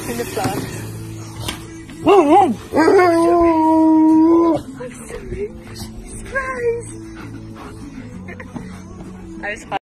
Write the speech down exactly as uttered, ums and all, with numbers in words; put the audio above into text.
in the flat. I'm sorry. Surprise! I was